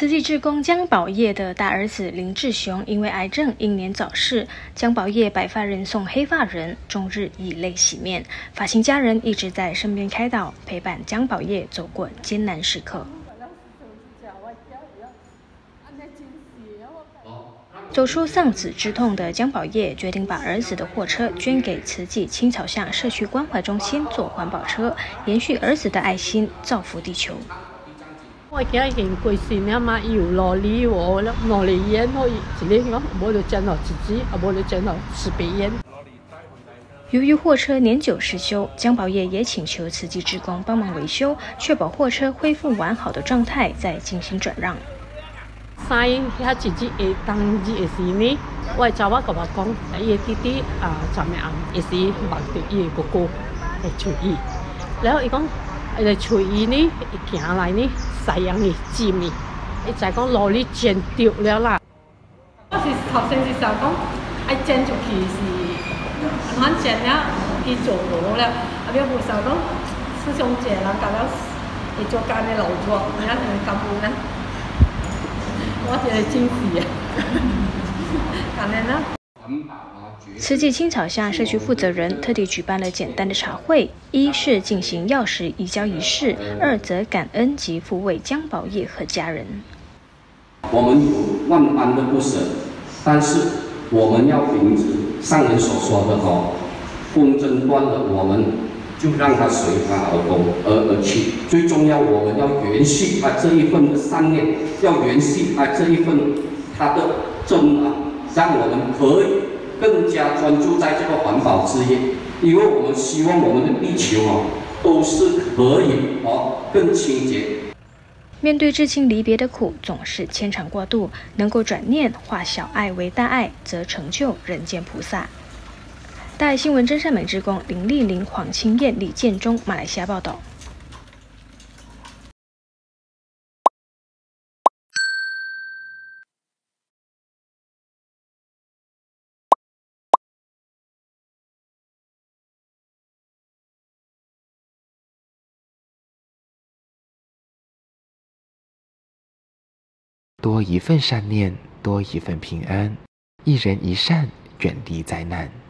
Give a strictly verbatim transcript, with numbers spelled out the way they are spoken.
慈济志工江宝业的大儿子林志雄因为癌症英年早逝，江宝业白发人送黑发人，终日以泪洗面。发心家人一直在身边开导，陪伴江宝业走过艰难时刻。走出丧子之痛的江宝业决定把儿子的货车捐给慈济青草巷社区关怀中心做环保车，延续儿子的爱心，造福地球。 我囝已经过世了嘛，伊有努力我努力烟可以一年讲，无就捐到自己，啊无就捐到慈悲烟。 由于货车年久失修，江宝业也请求慈济志工帮忙维修，确保货车恢复完好的状态，再进行转让。 三遐日子会当日会时呢，我的查某甲我讲，伊的弟弟啊，昨暝暗会时梦到伊的哥哥会找伊，然后伊讲，伊来找伊呢，伊行来呢，西洋的尖呢，伊就讲努力捡到了啦。我是头先是想讲，爱捡出去是，反捡了，伊做无了，啊，要无想讲，师兄姐人搞了，会做干的劳作，人家很感恩呢。我觉得惊喜啊！感恩啊！ 慈济青草巷社区负责人特地举办了简单的茶会，一是进行钥匙移交仪式，二则感恩及抚慰江宝业和家人。 我们有万般的不舍，但是我们要秉持上人所说的哦，风筝断了，我们就让它随它而风而而去。最重要，我们要延续他这一份的善念，要延续他这一份他的真啊，让我们可以更加专注在这个环保事业。因为我们希望我们的地球啊，都是可以哦更清洁。 面对至亲离别的苦，总是牵肠挂肚，能够转念化小爱为大爱，则成就人间菩萨。大爱新闻真善美志工林丽玲、黄清燕、李建中，马来西亚报道。 多一份善念，多一份平安，一人一善，远离灾难。